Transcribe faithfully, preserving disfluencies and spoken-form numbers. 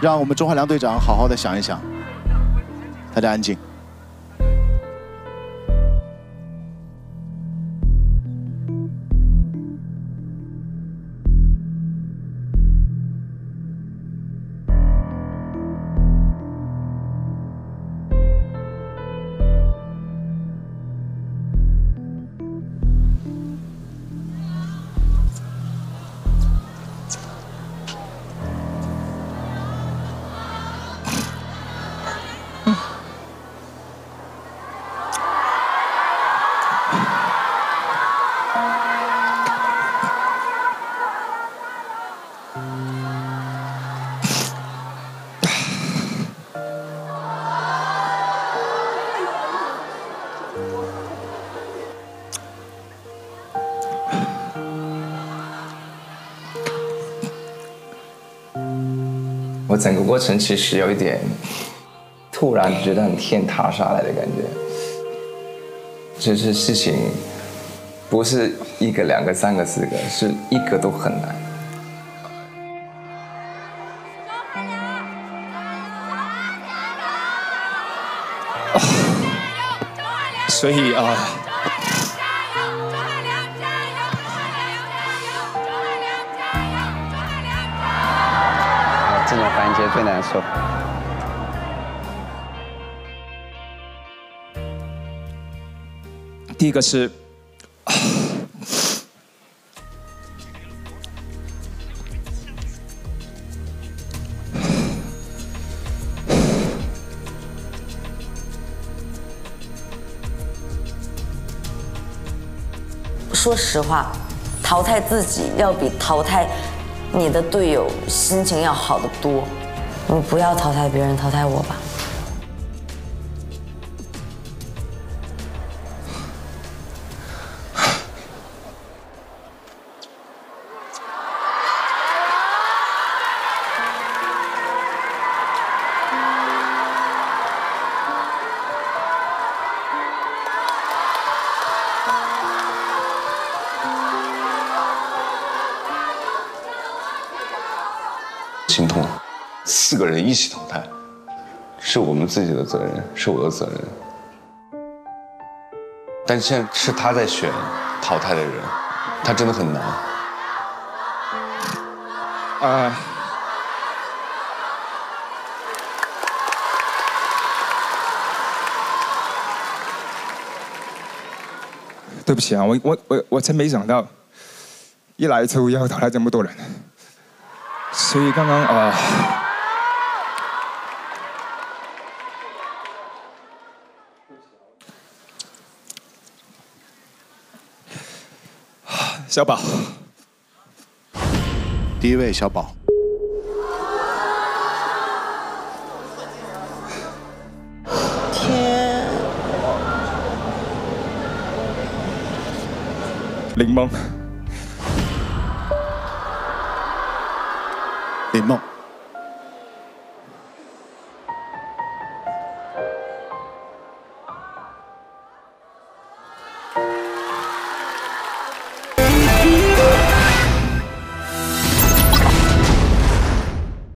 让我们钟汉良队长好好的想一想。大家安静。 我整个过程其实有一点突然觉得很天塌下来的感觉，就是事情不是一个、两个、三个、四个，是一个都很难。 所以啊。 这种环节最难受。 第一个是， 说实话，淘汰自己要比淘汰 你的队友心情要好得多，你不要淘汰别人，淘汰我吧。 心痛，四个人一起淘汰，是我们自己的责任，是我的责任。但现在是他在选淘汰的人，他真的很难。 啊、对不起啊，我我我我真没想到，一来就要淘汰这么多人。 所以刚刚啊，小宝， 第一位小宝， 天， 林梦。 林梦。